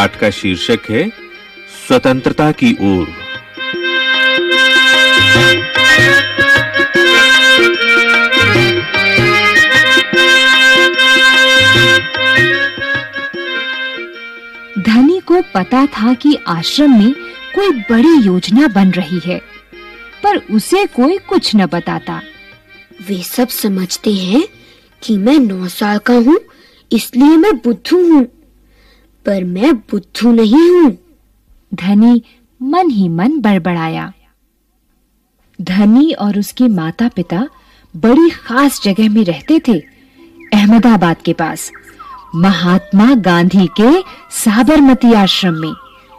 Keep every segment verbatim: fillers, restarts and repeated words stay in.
पाठ का शीर्षक है स्वतंत्रता की ओर। धनी को पता था कि आश्रम में कोई बड़ी योजना बन रही है, पर उसे कोई कुछ न बताता। वे सब समझते हैं कि मैं नौ साल का हूँ, इसलिए मैं बुद्धू हूँ, पर मैं बुद्धू नहीं हूँ। धनी मन ही मन बड़बड़ाया। धनी और उसके माता-पिता बड़ी खास जगह में रहते थे, अहमदाबाद के पास, महात्मा गांधी के साबरमती आश्रम में।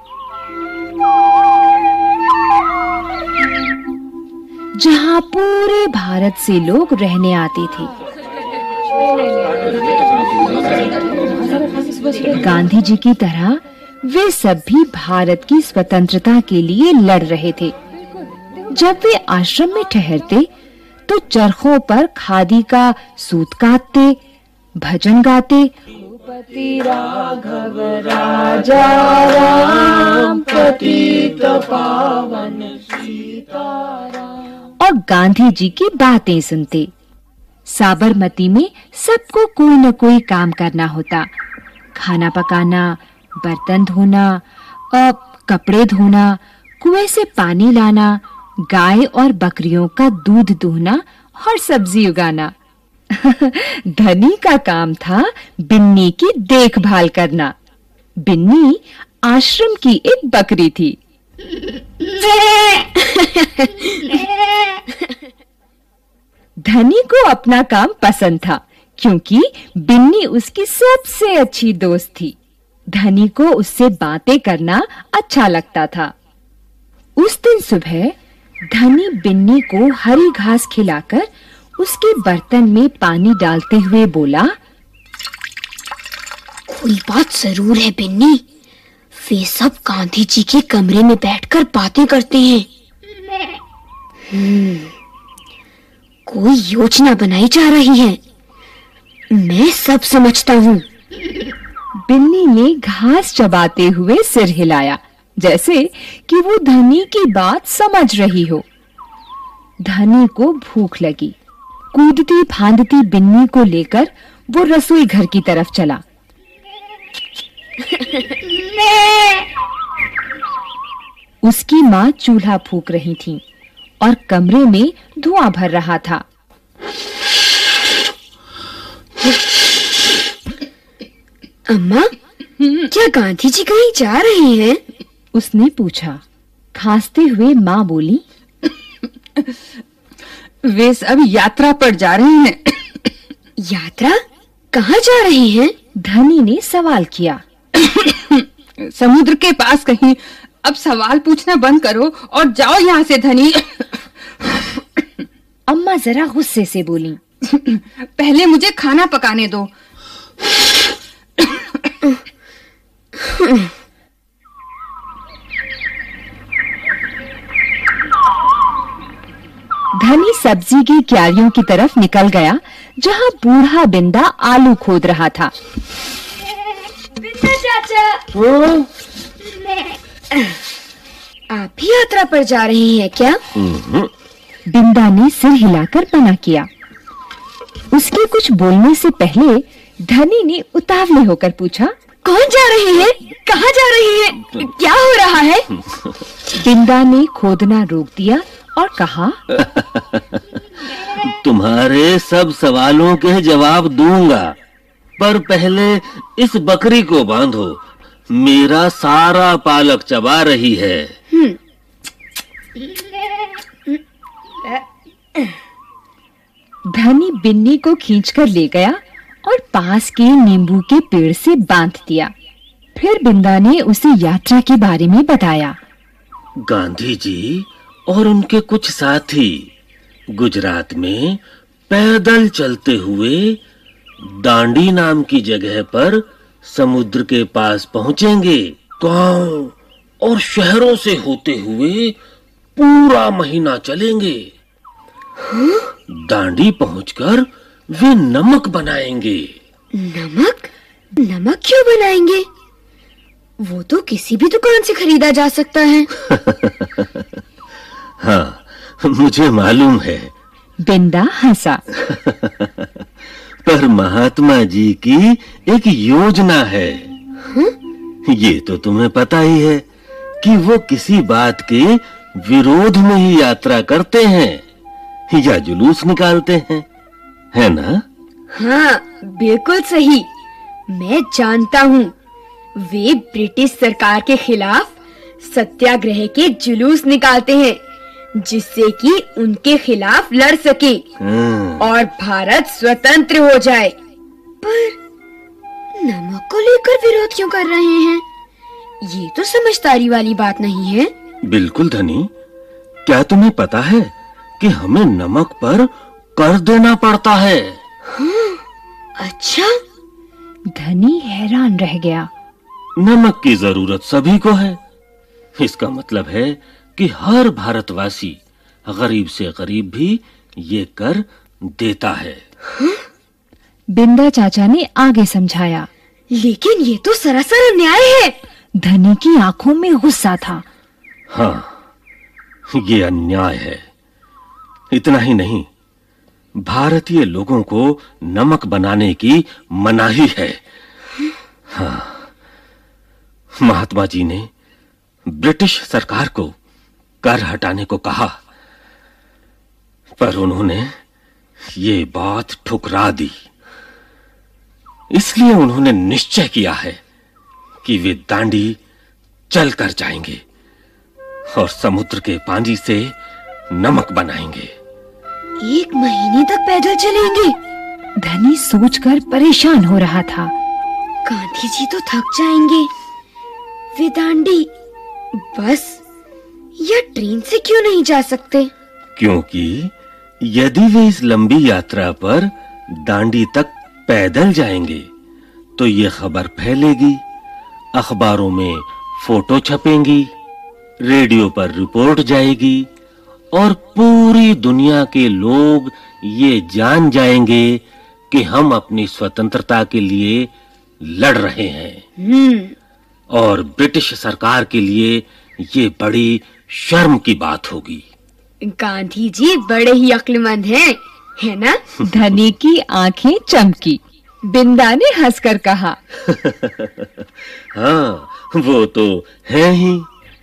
जहां पूरे भारत से लोग रहने आते थे। गांधी जी की तरह वे सब भी भारत की स्वतंत्रता के लिए लड़ रहे थे। जब वे आश्रम में ठहरते तो चरखों पर खादी का सूत काटते, भजन गाते, पति राघव राजा राम पतित पावन सीताराम, और गांधी जी की बातें सुनते। साबरमती में सबको कोई न कोई काम करना होता, खाना पकाना, बर्तन धोना, कपड़े धोना, कुएं से पानी लाना, गाय और बकरियों का दूध दूहना और सब्जी उगाना। धनी का काम था बिन्नी की देखभाल करना। बिन्नी आश्रम की एक बकरी थी। धनी को अपना काम पसंद था, क्योंकि बिन्नी उसकी सबसे अच्छी दोस्त थी। धनी को उससे बातें करना अच्छा लगता था। उस दिन सुबह धनी बिन्नी को हरी घास खिलाकर उसके बर्तन में पानी डालते हुए बोला, कोई बात जरूर है बिन्नी, वे सब गांधी जी के कमरे में बैठकर बातें करते हैं। हम्म, कोई योजना बनाई जा रही है, मैं सब समझता हूँ। बिन्नी ने घास चबाते हुए सिर हिलाया, जैसे कि वो धनी की बात समझ रही हो। धनी को भूख लगी। कूदती फांदती बिन्नी को लेकर वो रसोई घर की तरफ चला। उसकी माँ चूल्हा फूंक रही थी और कमरे में धुआं भर रहा था। अम्मा, क्या गांधी जी कहीं जा रहे हैं? उसने पूछा। खांसते हुए माँ बोली, वे सब यात्रा पर जा रहे हैं। यात्रा? कहाँ जा रहे हैं? धनी ने सवाल किया। समुद्र के पास कहीं। अब सवाल पूछना बंद करो और जाओ यहाँ से धनी। अम्मा जरा गुस्से से बोली, पहले मुझे खाना पकाने दो। धनी सब्जी की क्यारियों की तरफ निकल गया, जहां बूढ़ा बिंदा आलू खोद रहा था। बिंदा चाचा, आप भी यात्रा पर जा रही हैं क्या? बिंदा ने सिर हिलाकर मना किया। उसके कुछ बोलने से पहले धनी ने उतावले होकर पूछा, कौन जा रहे हैं? कहाँ जा रहे हैं? क्या हो रहा है? बिंदा ने खोदना रोक दिया और कहा, तुम्हारे सब सवालों के जवाब दूंगा, पर पहले इस बकरी को बांधो, मेरा सारा पालक चबा रही है। धनी बिन्नी को खींचकर ले गया और पास के नींबू के पेड़ से बांध दिया। फिर बिंदा ने उसे यात्रा के बारे में बताया। गांधी जी और उनके कुछ साथी गुजरात में पैदल चलते हुए दांडी नाम की जगह पर समुद्र के पास पहुंचेंगे। गांव और शहरों से होते हुए पूरा महीना चलेंगे। दांडी पहुंचकर वे नमक बनाएंगे। नमक? नमक क्यों बनाएंगे? वो तो किसी भी दुकान से खरीदा जा सकता है। हाँ, मुझे मालूम है। बिंदा हंसा। पर महात्मा जी की एक योजना है। ये तो तुम्हें पता ही है कि वो किसी बात के विरोध में ही यात्रा करते हैं या जुलूस निकालते हैं, है ना? हाँ, बिल्कुल सही। मैं जानता हूँ, वे ब्रिटिश सरकार के खिलाफ सत्याग्रह के जुलूस निकालते हैं, जिससे कि उनके खिलाफ लड़ सके और भारत स्वतंत्र हो जाए। पर नमक को लेकर विरोध क्यों कर रहे हैं? ये तो समझदारी वाली बात नहीं है। बिल्कुल धनी, क्या तुम्हें पता है कि हमें नमक पर कर देना पड़ता है? हाँ, अच्छा। धनी हैरान रह गया। नमक की जरूरत सभी को है। इसका मतलब है कि हर भारतवासी, गरीब से गरीब भी ये कर देता है। हाँ? बिंदा चाचा ने आगे समझाया। लेकिन ये तो सरासर अन्याय है। धनी की आंखों में गुस्सा था। हाँ, ये अन्याय है। इतना ही नहीं, भारतीय लोगों को नमक बनाने की मनाही है। हाँ, महात्मा जी ने ब्रिटिश सरकार को कर हटाने को कहा, पर उन्होंने ये बात ठुकरा दी। इसलिए उन्होंने निश्चय किया है कि वे दांडी चल कर जाएंगे और समुद्र के पानी से नमक बनाएंगे। एक महीने तक पैदल चलेंगे? धनी सोचकर परेशान हो रहा था। गांधी जी तो थक जाएंगे। वे दांडी बस या ट्रेन से क्यों नहीं जा सकते? क्योंकि यदि वे इस लंबी यात्रा पर दांडी तक पैदल जाएंगे तो ये खबर फैलेगी, अखबारों में फोटो छपेंगी, रेडियो पर रिपोर्ट जाएगी और पूरी दुनिया के लोग ये जान जाएंगे कि हम अपनी स्वतंत्रता के लिए लड़ रहे हैं। हम्म। और ब्रिटिश सरकार के लिए ये बड़ी शर्म की बात होगी। गांधी जी बड़े ही अक्लमंद हैं, है ना? धनी की आंखें चमकी। बिंदा ने हंसकर कहा। हाँ, वो तो है ही।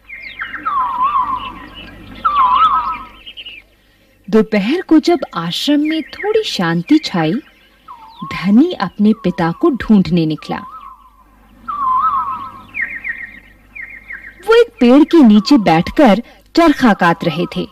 दोपहर को जब आश्रम में थोड़ी शांति छाई, धनी अपने पिता को ढूंढने निकला। वो एक पेड़ के नीचे बैठकर चरखा काट रहे थे।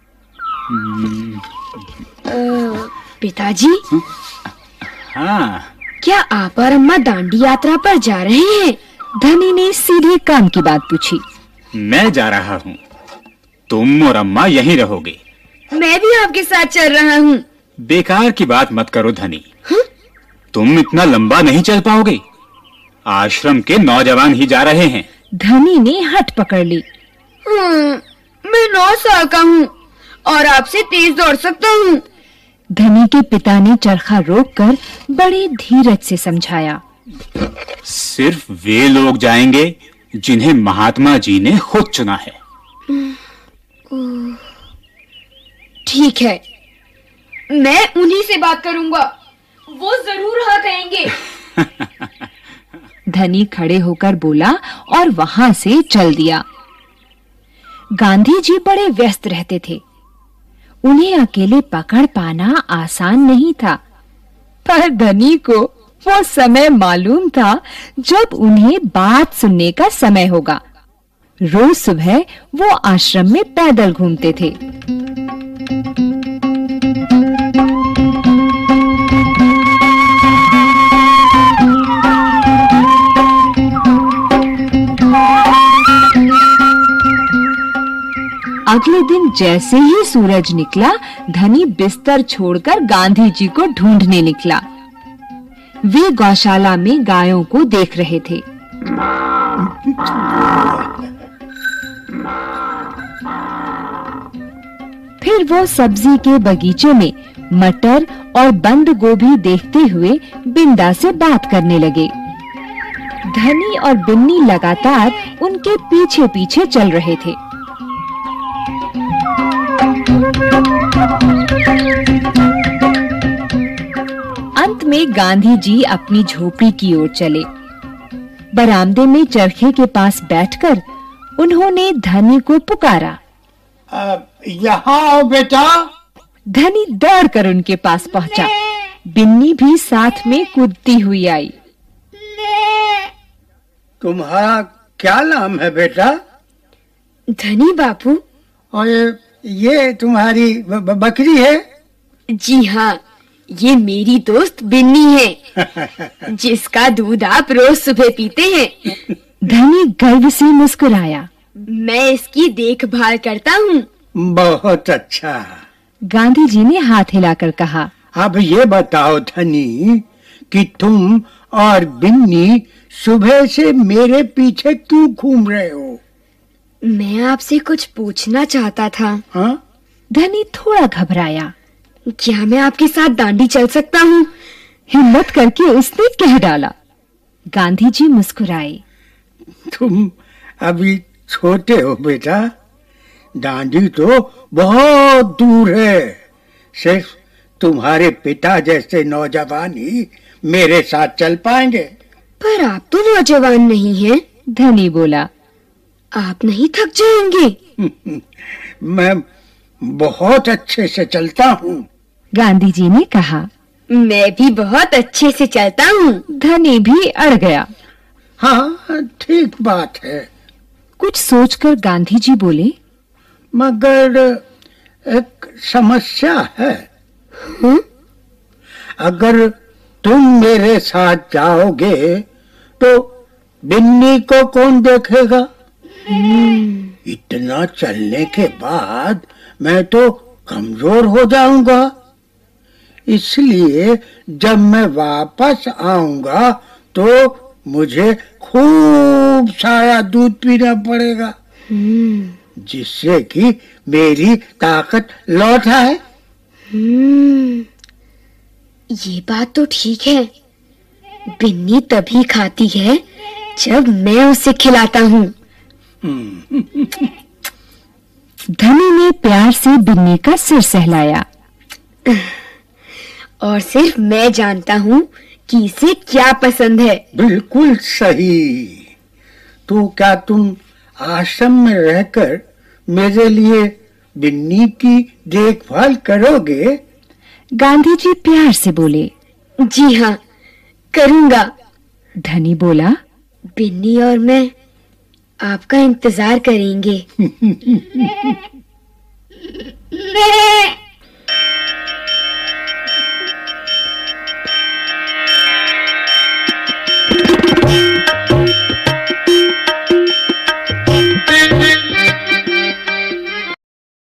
पिताजी, हाँ, क्या आप और अम्मा दांडी यात्रा पर जा रहे हैं? धनी ने सीधे काम की बात पूछी। मैं जा रहा हूँ, तुम और अम्मा यहीं रहोगे। मैं भी आपके साथ चल रहा हूँ। बेकार की बात मत करो धनी। हा? तुम इतना लंबा नहीं चल पाओगे। आश्रम के नौजवान ही जा रहे हैं। धनी ने हट पकड़ ली। मैं नौ साल का हूँ और आपसे तेज दौड़ सकता हूँ। धनी के पिता ने चरखा रोककर बड़े धीरज से समझाया। सिर्फ वे लोग जाएंगे जिन्हें महात्मा जी ने खुद चुना है। ठीक है, मैं उन्हीं से बात करूंगा। वो जरूर हाँ कहेंगे। धनी खड़े होकर बोला और वहां से चल दिया। गांधी जी बड़े व्यस्त रहते थे। उन्हें अकेले पकड़ पाना आसान नहीं था, पर धनी को वो समय मालूम था जब उन्हें बात सुनने का समय होगा। रोज सुबह वो आश्रम में पैदल घूमते थे। अगले दिन जैसे ही सूरज निकला, धनी बिस्तर छोड़कर गांधी जी को ढूंढने निकला। वे गौशाला में गायों को देख रहे थे। फिर वो सब्जी के बगीचे में मटर और बंद गोभी देखते हुए बिंदा से बात करने लगे। धनी और बिन्नी लगातार उनके पीछे पीछे चल रहे थे। अंत में गांधी जी अपनी झोपड़ी की ओर चले। बरामदे में चरखे के पास बैठकर उन्होंने धनी को पुकारा। यहाँ आओ बेटा। धनी दौड़कर उनके पास पहुंचा। बिन्नी भी साथ में कूदती हुई आई। तुम्हारा क्या नाम है बेटा? धनी बापू। और ये तुम्हारी ब- ब- बकरी है? जी हाँ, ये मेरी दोस्त बिन्नी है, जिसका दूध आप रोज सुबह पीते हैं। धनी गर्व से मुस्कुराया। मैं इसकी देखभाल करता हूँ। बहुत अच्छा। गांधी जी ने हाथ हिलाकर कहा। अब ये बताओ धनी कि तुम और बिन्नी सुबह से मेरे पीछे क्यों घूम रहे हो? मैं आपसे कुछ पूछना चाहता था। हाँ? धनी थोड़ा घबराया। क्या मैं आपके साथ दांडी चल सकता हूँ? हिम्मत करके उसने कह डाला। गांधी जी मुस्कुराए। तुम अभी छोटे हो बेटा, दांडी तो बहुत दूर है। सिर्फ तुम्हारे पिता जैसे नौजवान ही मेरे साथ चल पाएंगे। पर आप तो नौजवान नहीं हैं। धनी बोला। आप नहीं थक जाएंगे? मैं बहुत अच्छे से चलता हूँ। गांधी जी ने कहा। मैं भी बहुत अच्छे से चलता हूँ। धनी भी अड़ गया। हाँ, ठीक बात है। कुछ सोचकर गांधी जी बोले। मगर एक समस्या है। हुँ? अगर तुम मेरे साथ जाओगे तो बिन्नी को कौन देखेगा? इतना चलने के बाद मैं तो कमजोर हो जाऊंगा। इसलिए जब मैं वापस आऊंगा तो मुझे खूब सारा दूध पीना पड़ेगा, जिससे कि मेरी ताकत लौट आए। हम्म, ये बात तो ठीक है। बिन्नी तभी खाती है जब मैं उसे खिलाता हूँ। धनी ने प्यार से बिन्नी का सिर सहलाया। और सिर्फ मैं जानता हूँ कि इसे क्या पसंद है। बिल्कुल सही। तो क्या तुम आश्रम में रहकर मेरे लिए बिन्नी की देखभाल करोगे? गांधी जी प्यार से बोले। जी हाँ, करूँगा। धनी बोला। बिन्नी और मैं आपका इंतजार करेंगे।